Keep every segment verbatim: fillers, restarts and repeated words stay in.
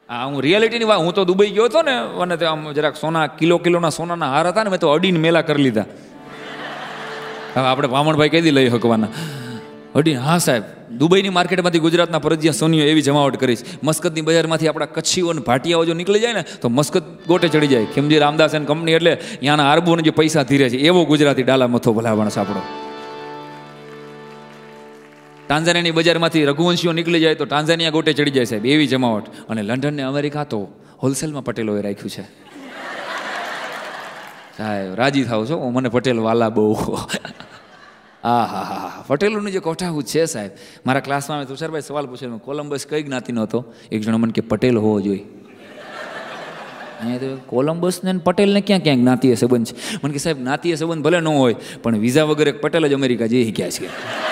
હા, હું રિયાલિટીની વાત, હું તો દુબઈ ગયો હતો ને, અને આમ જરાક સોના કિલો કિલોના સોનાના હાર હતા ને, મેં તો અડીને મેલા કરી લીધા. હવે આપણે ભામણભાઈ કઈ દી લઈ શકવાના અડીને? હા સાહેબ, દુબઈની માર્કેટમાંથી ગુજરાતના પરજીયા સોનીઓ એવી જમાવટ કરીશ. મસ્કતની બજારમાંથી આપણા કચ્છીઓ અને ભાટિયાઓ જો નીકળી જાય ને તો મસ્કત ગોટે ચડી જાય. ખીમજી રામદાસ એન્ડ કંપની એટલે ત્યાંના આરબોને જે પૈસા ધીરે છે એવો ગુજરાતી ડાલા મથો ભલાવણ સાંભળો. ટાન્ઝાનિયાની બજારમાંથી રઘુવંશીઓ નીકળી જાય તો ટાન્ઝાનિયા ગોટે ચડી જાય સાહેબ, એવી જમાવટ. અને લંડન ને અમેરિકા તો હોલસેલમાં પટેલોએ રાખ્યું છે સાહેબ. રાજી થાવ છો, મને પટેલ વાલા બહુ. હા હા હા, પટેલોનું જે કોઠાહૂત છે સાહેબ. મારા ક્લાસમાં મેં તુષારભાઈ સવાલ પૂછેલો, કોલંબસ કઈ જ્ઞાતિનો હતો? એક જણો મને કે પટેલ હોવો જોઈએ. અહીંયા તો કોલંબસ ને પટેલને ક્યાં ક્યાં જ્ઞાતિય સંબંધ છે? મને કે સાહેબ જ્ઞાતિય સંબંધ ભલે ન હોય પણ વિઝા વગર એક પટેલ જ અમેરિકા જઈ ગયા છે.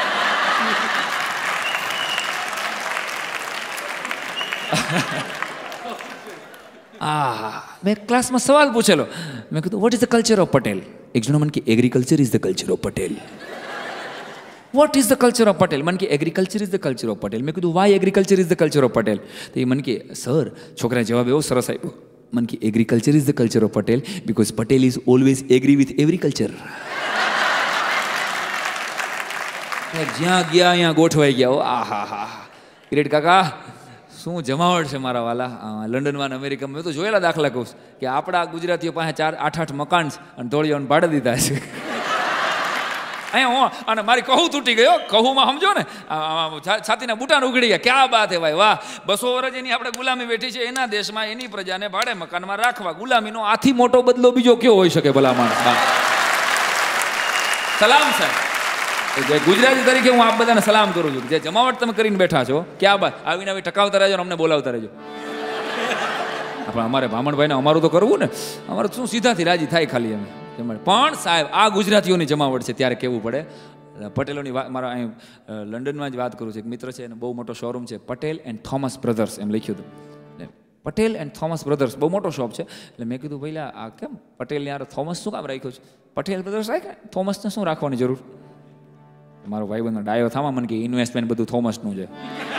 આ મેં ક્લાસમાં સવાલ પૂછેલો, મેં કીધું what is the culture of Patel? એક જણો મને કે agriculture is the culture of Patel. What is the culture of Patel? મને કે agriculture is the culture of Patel. મેં કીધું why agriculture is the culture of Patel? તો એ મને કે સર, છોકરાએ જવાબ એવો સરસ આપ્યો, મને કે agriculture is the culture of Patel because Patel is always agree with every culture. જ્યાં ગયા અહીંયા ગોઠવાઈ ગયા. આ હા હા, કિરીટ કાકા શું જમાવટ છે મારા વાલા. લંડનમાં અને અમેરિકામાં મેં તો જોયેલા દાખલા કહું કે આપણા ગુજરાતીઓ પાસે ચાર આઠ આઠ મકાન છે અને ધોળીઓને ભાડે દીધા છે. અહીંયા હું અને મારી કહું તૂટી ગયો, કહુંમાં સમજો ને છાતીના બુટાને ઉઘડી ગયા. ક્યાં બાત હે ભાઈ, વાહ. બસો વર્ષ એની આપણે ગુલામી બેઠી છે, એના દેશમાં એની પ્રજાને ભાડે મકાનમાં રાખવા. ગુલામીનો આથી મોટો બદલો બીજો કયો હોઈ શકે ભલા માણસ? સલામ સાહેબ. ગુજરાતી તરીકે હું આપ બધાને સલામ કરું છું. જે જમાવટ તમે કરીને બેઠા છો, ક્યાં બાત. આવીને આવી ટકાવતા રહેજો, અમને બોલાવતા રહેજો. આપણે અમારે ભામણભાઈને અમારું તો કરવું ને, અમારે શું સીધાથી રાજી થાય ખાલી અમે. પણ સાહેબ આ ગુજરાતીઓની જમાવટ છે ત્યારે કેવું પડે. પટેલોની વાત મારા અહીં લંડનમાં જ વાત કરું છું. એક મિત્ર છે એને બહુ મોટો શોરૂમ છે, પટેલ એન્ડ થોમસ બ્રધર્સ એમ લખ્યું હતું. પટેલ એન્ડ થોમસ બ્રધર્સ બહુ મોટો શોપ છે. એટલે મેં કીધું ભાઈ આ કેમ પટેલ યાર થોમસ શું કામ રાખ્યો છે? પટેલ બ્રધર્સ રાખ, થોમસને શું રાખવાની જરૂર? મારો ભાઈ બંધ ડાયો થામા મને કે ઇન્વેસ્ટમેન્ટ બધું થોમસનું છે.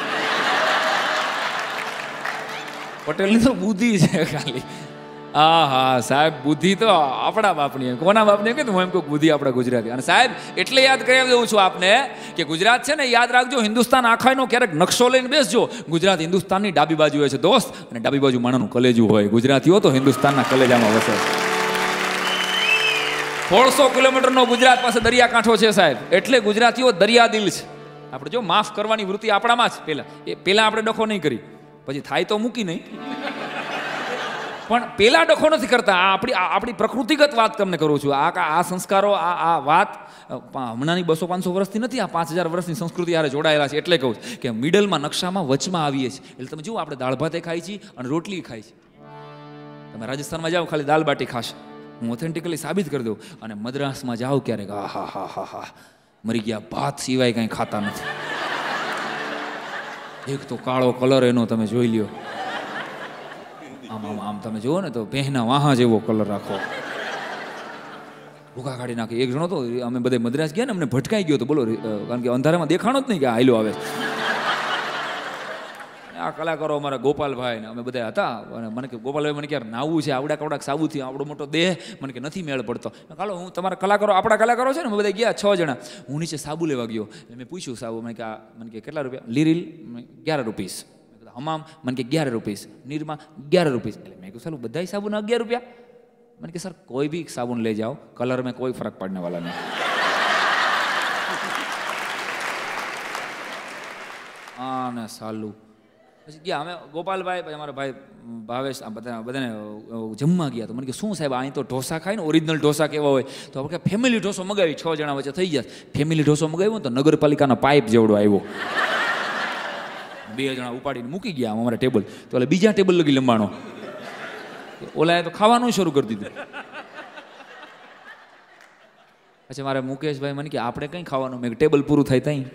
પટેલની તો બુદ્ધિ છે ખાલી. હા હા સાહેબ, બુદ્ધિ તો આપણા બાપની. કોના બાપની કે હું એમ કહું બુદ્ધિ આપણા ગુજરાતી. અને સાહેબ એટલે યાદ કરાવી દઉં છું આપને કે ગુજરાત છે ને, યાદ રાખજો, હિન્દુસ્તાન આખાનો ક્યારેક નકશો લઈને બેસજો. ગુજરાત હિન્દુસ્તાનની ડાબી બાજુ હોય છે દોસ્ત, અને ડાબી બાજુ માણાનું કલેજું હોય. ગુજરાતીઓ તો હિન્દુસ્તાનના કલેજામાં વસે. સોળસો કિલોમીટરનો ગુજરાત પાસે દરિયાકાંઠો છે સાહેબ, એટલે ગુજરાતીઓ દરિયા દિલ છે. આપણે જો માફ કરવાની વૃત્તિ આપણામાં જ પહેલા એ પહેલાં આપણે ડખો નહીં કરી, પછી થાય તો મૂકી નહીં, પણ પેલા ડખો નથી કરતા. આ આપણી આપણી પ્રકૃતિગત વાત તમને કરું છું. આ આ સંસ્કારો આ આ વાત હમણાંની બસો પાંચસો વર્ષથી નથી, આ પાંચ હજાર વર્ષની સંસ્કૃતિ હારે જોડાયેલા છે. એટલે કહું કે મિડલમાં નકશામાં વચમાં આવીએ છીએ. એટલે તમે જુઓ, આપણે દાળ ભાતે ખાઈ છીએ અને રોટલી ખાઈ છીએ. તમે રાજસ્થાનમાં જાઓ ખાલી દાલ બાટી ખાશે, હું ઓથેન્ટિકલી સાબિત કરી દઉં. અને મદ્રાસમાં જાઓ ક્યારેક, આ હા હા હા હા મરી ગયા, ભાત સિવાય કંઈ ખાતા નથી. એક તો કાળો કલર એનો તમે જોઈ લ્યો, આમ આમ આમ તમે જુઓ ને તો પહેના વાહા જેવો કલર રાખો, ભૂખા કાઢી નાખે. એક જણો તો અમે બધા મદ્રાસ ગયા ને, અમને ભટકાઈ ગયો તો બોલો, કારણ કે અંધારામાં દેખાણો જ નહીં કે હાલ્યો આવે. આ કલાકારો અમારા ગોપાલભાઈ ને અમે બધા હતા, અને મને કે ગોપાલભાઈ મને ક્યારે નાવું છે, આવડા કવડાક સાબુથી, આવડો મોટો દેહ, મને કે નથી મેળ પડતો. કાલો હું તમારા કલાકારો, આપણા કલાકારો છે ને, અમે બધા ગયા છ જણા. હું નીચે સાબુ લેવા ગયો, એટલે મેં પૂછ્યું સાબુ, મને કે મને કે કેટલા રૂપિયા? લીરીલ ગ્યાર રૂપીસ, હમામ મને કે ગ્યાર રૂપીસ, નિરમા ગ્યાર રૂપીસ. એટલે મેં કહ્યું સાલું બધા સાબુના અગિયાર રૂપિયા? મને કે સર કોઈ બી સાબુન લઈ જાઓ, કલર में कोई फर्क पड़ने वाला नहीं. હા ને સાલું. પછી ગયા અમે ગોપાલભાઈ, પછી અમારા ભાઈ ભાવેશ, આ બધા બધાને જમવા ગયા. તો મને કે શું સાહેબ અહીં તો ઢોસા ખાય ને, ઓરિજિનલ ઢોસા કેવા હોય? તો આપણે ફેમિલી ઢોસો મગાવી, છ જણા વચ્ચે થઈ ગયા. ફેમિલી ઢોસો મગાવ્યો તો નગરપાલિકાના પાઇપ જેવડો આવ્યો. બે જણા ઉપાડીને મૂકી ગયા અમારા ટેબલ. તો એટલે બીજા ટેબલ લગી લંબાણો. ઓલાએ તો ખાવાનું શરૂ કરી દીધું. પછી મારે મુકેશભાઈ મને કે આપણે કઈ ખાવાનું? મેં ટેબલ પૂરું થાય તઈ.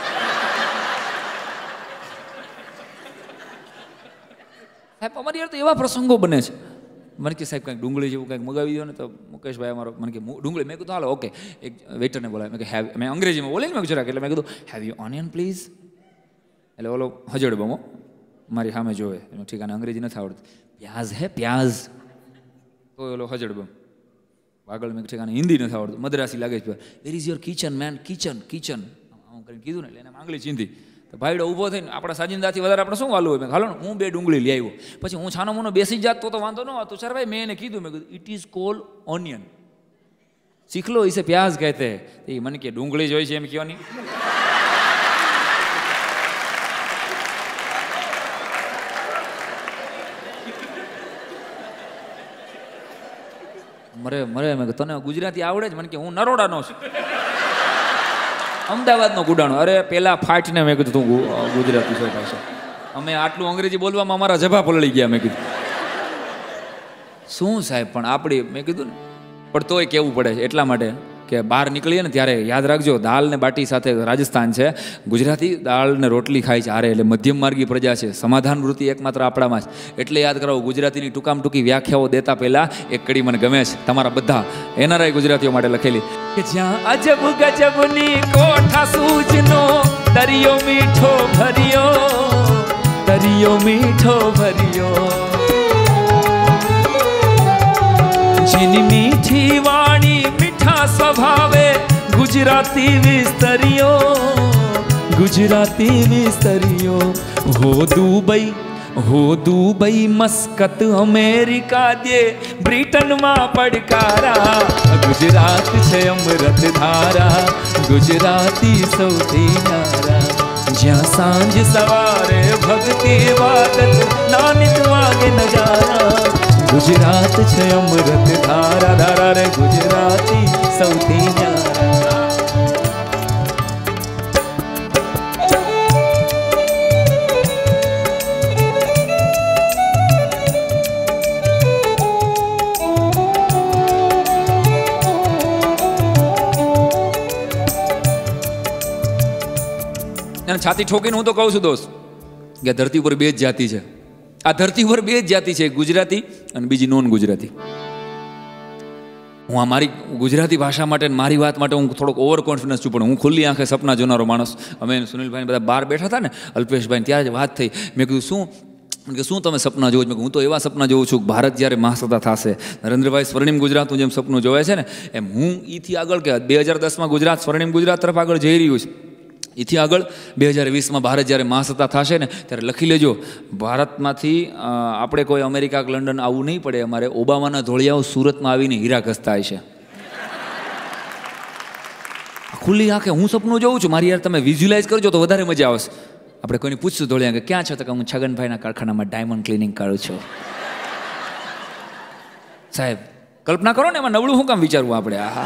સાહેબ અમારી યાર તો એવા પ્રસંગો બને છે. મને કે સાહેબ કંઈક ડુંગળી જેવું કંઈક મગાવી દો ને. તો મુકેશભાઈ અમારો મને કે ડુંગળી. મેં કીધું હાલો ઓકે. એક વેઇટરને બોલાય, મેં કે હેવ, મેં અંગ્રેજીમાં બોલે ને મેં જરાક, એટલે મેં કીધું હેવ યુ ઓનિયન પ્લીઝ. એટલે ઓલો હજડ બમો મારી સામે જોવે, એનું ઠીકાને અંગ્રેજી નથી આવડતું. પ્યાઝ હે પ્યાઝ, તો ઓલો હજડબમ. આગળ મેં ઠીકાને હિન્દી નથી આવડતું, મદ્રાસી લાગે છે. Where is your kitchen man, kitchen kitchen આમ કરીને કીધું ને એટલે એને આંગળી ચીંધી. તો ભાઈડો ઊભો થઈને આપણા સાજિંદાથી વધારે આપણે શું વાલું હોય, મેં હાલો ને હું બે ડુંગળી લઈ આવ્યો. પછી હું છાનો મોનો બેસી જાત તો વાંધો ન હતો. સર ભાઈ મેં એને કીધું, મેં કીધું ઇટ ઇઝ કોલ ઓનિયન, सीख लो इसे प्याज कहते हैं. ये मन के डूंगળી જ હોય છે એમ કહેવાની. મરે મરે મેં તને ગુજરાતી આવડે જ? મને કે હું નરોડાનો છું, અમદાવાદનો ગુડાણો. અરે પેલા ફાટને મેં કીધું તું ગુજરાતી છો પાછો. અમે આટલું અંગ્રેજી બોલવામાં અમારા જભા પલળી ગયા. મેં કીધું શું સાહેબ પણ આપણી, મેં કીધું ને પણ તોય કેવું પડે છે એટલા માટે કે બહાર નીકળીએ ને ત્યારે યાદ રાખજો, દાળ ને બાટી સાથે રાજસ્થાન છે, ગુજરાતી દાળ ને રોટલી ખાય છે હારે, એટલે મધ્યમ માર્ગી પ્રજા છે. સમાધાન વૃત્તિ એકમાત્ર આપણામાં જ. એટલે યાદ કરાવો, ગુજરાતીની ટૂંકામ ટૂંકી વ્યાખ્યાઓ દેતા પહેલા એક કડી મને ગમે છે, તમારા બધા એનઆરઆઈ ગુજરાતીઓ માટે લખેલી કે જ્યાં અજબ ગજબની કોઠા સૂજનો દરિયો મીઠો ભર્યો, દરિયો મીઠો ભર્યો, જેની મીઠી વાણી મીઠા સ્વભાવે ગુજરાતી વિસ્તર્યો, ગુજરાતી વિસ્તર્યો. હો દુબઈ, હો દુબઈ, મસ્કત, અમેરિકા દે બ્રિટનમાં પડકારા, ગુજરાત છે અમૃત ધારા, ગુજરાતી સૌથી ન્યારા. જ્યાં સાંજ સવારે ભક્તિ વાગત નાનિત વાગે નજારા, ગુજરાત છે અમૃત ધારા, ધારા રે ગુજરાતી સૌથી ન્યારા. છાતી ઠોકીને હું તો કહું છું દોસ્ત કે ધરતી પર બે જ જાતિ છે. આ ધરતી પર બે જ જાતિ છે, ગુજરાતી અને બીજી નોન ગુજરાતી. હું આ મારી ગુજરાતી ભાષા માટે મારી વાત માટે હું થોડોક ઓવર કોન્ફિડન્સ છું, પણ હું ખુલ્લી આંખે સપના જોનારો માણસ. અમે સુનિલભાઈ બધા બહાર બેઠા હતા ને, અલ્પેશભાઈ, ત્યારે જ વાત થઈ. મેં કીધું શું કે શું તમે સપના જોવો છો? હું તો એવા સપના જોઉં છું કે ભારત જ્યારે મહાસત્તા થશે, નરેન્દ્રભાઈ સ્વર્ણિમ ગુજરાતનું જેમ સપનું જોવે છે ને, એમ હું એથી આગળ કે બે હજાર દસમાં ગુજરાત સ્વર્ણિમ ગુજરાત તરફ આગળ જઈ રહ્યું છે. એથી આગળ બે હજાર વીસમાં ભારત જ્યારે મહાસત્તા થશે ને, ત્યારે લખી લેજો, ભારતમાંથી આપણે કોઈ અમેરિકા કે લંડન આવવું નહીં પડે, અમારે ઓબામાના ધોળિયાઓ સુરતમાં આવીને હીરા ઘસતા હશે. ખુલ્લી આંખે હું સપનું જોઉં છું. મારી યાર તમે વિઝ્યુલાઇઝ કરજો તો વધારે મજા આવશે. આપણે કોઈને પૂછશું ધોળિયા કે ક્યાં છો, તો કે હું છગનભાઈના કારખાનામાં ડાયમંડ ક્લિનિંગ કરું છું. સાહેબ કલ્પના કરો ને, એમાં નબળું શું કામ વિચારવું આપણે? આહા,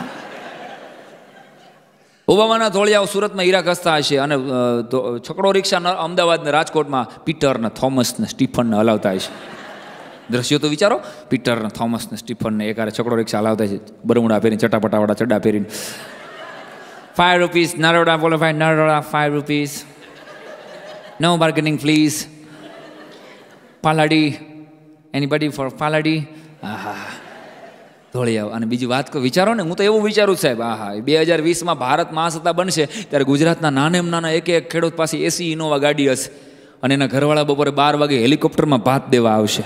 ઓબામાના ધોળિયાઓ સુરતમાં હીરા ઘસતા હશે અને છકડો રિક્ષા અમદાવાદ ને રાજકોટમાં પીટર ને થોમસ ને સ્ટીફન ને હલાવતા હશે. દ્રશ્યો તો વિચારો, પીટર ને થોમસ ને સ્ટીફન ને એકારે છકડો રિક્ષા હલાવતા છે, બરમુડા પહેરીને, ચટાપટાવાળા ચડ્ડા પહેરીને. ફાઈવ રૂપીસ નરોડા, બોલો ભાઈ Naroda, five rupees, no bargaining please, Paladi, anybody for Paladi. આહા, ધોળિયાઓ. અને બીજી વાત વિચારો ને, હું તો એવું વિચારું સાહેબ, આ હા બે હજાર વીસમાં ભારત મહાસત્તા બનશે ત્યારે ગુજરાતના નાનેમ નાના એક એક ખેડૂત પાસે એસી ઇનોવા ગાડી હશે અને એના ઘરવાળા બપોરે બાર વાગે હેલિકોપ્ટરમાં ભાત દેવા આવશે.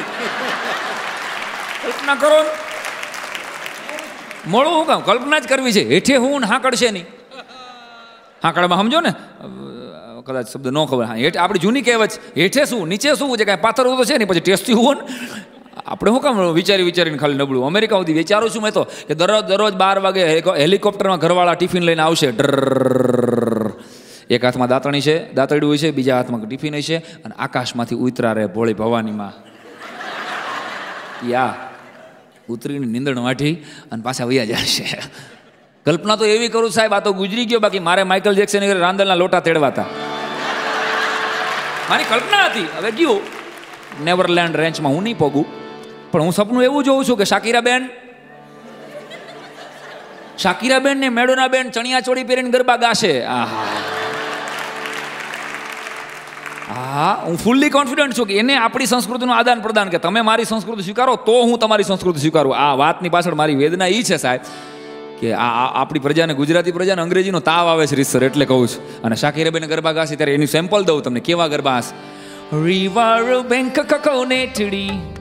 કલ્પના કરો, મોડું શું કામ? કલ્પના જ કરવી છે. હેઠે હું હાંકડશે નહીં. હાંકડમાં સમજો ને, કદાચ શબ્દ ન ખબર. હા, હેઠ આપણી જૂની કહેવત, હેઠે શું નીચે શું છે, કાંઈ પાથર તો છે નહીં, પછી ટેસ્ટી હોવું ને. આપણે શું કામ વિચારી વિચારીને ખાલી નબળું? અમેરિકા સુધી વિચારું છું મેં તો કે દરરોજ દરરોજ બાર વાગે હેલિકોપ્ટરમાં ઘરવાળા ટિફિન લઈને આવશે. ડર, એક હાથમાં દાંતણી છે, દાંતરડું હોય છે, બીજા હાથમાં ટિફિન હોય છે, અને આકાશમાંથી ઉતરા રહે ભોળી ભવાનીમાં. યા ઉતરીને નીંદણ વાઢી અને પાછા વયા જશે. કલ્પના તો એવી કરું સાહેબ, આ તો ગુજરી ગયો. બાકી મારે માઇકલ જેક્સન રાંદલના લોટા તેડવાતા મારી કલ્પના હતી. હવે ગયું નેવરલેન્ડ રેન્ચમાં હું નહીં પગું, પણ હું સપનું એવું જોઉં છું કે શાકીરા બેન શાકીરા બેન ને મેડોના બેન ચણિયા ચોળી પહેરીને ગરબા ગાશે. આહા, હા, હું ફૂલ્લી કોન્ફિડન્ટ છું કે એને આપણી સંસ્કૃતિનું આદાન પ્રદાન, કે તમે મારી સંસ્કૃતિ સ્વીકારો તો હું તમારી સંસ્કૃતિ સ્વીકારું. આ વાતની પાછળ મારી વેદના એ છે સાહેબ કે આ આપણી પ્રજાને, ગુજરાતી પ્રજાને અંગ્રેજીનો તાવ આવે છે રીતસર, એટલે કહું છું. અને શાકીરા બેન ગરબા ગાશે ત્યારે એની સેમ્પલ દઉં તમને, કેવા ગરબા હશે. River bank કકોનેટડી